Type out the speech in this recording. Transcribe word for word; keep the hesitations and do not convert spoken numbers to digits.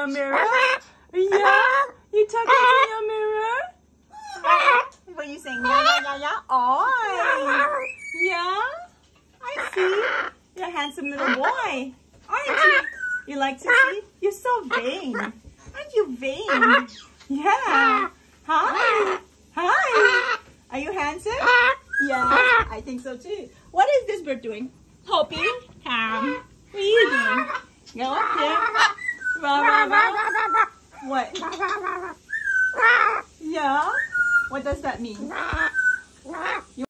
your mirror? Yeah? You talking to your mirror? What are you saying? Yeah, yeah, yeah, yeah. Oh, yeah? I see. You're a handsome little boy. Aren't you? You like to see? You're so vain. Aren't you vain? Yeah. Hi. Hi. Are you handsome? Yeah, I think so too. What is this bird doing? Hopping? Um, what are you doing? Go up there. Rah, rah, rah. What? Yeah? What does that mean? You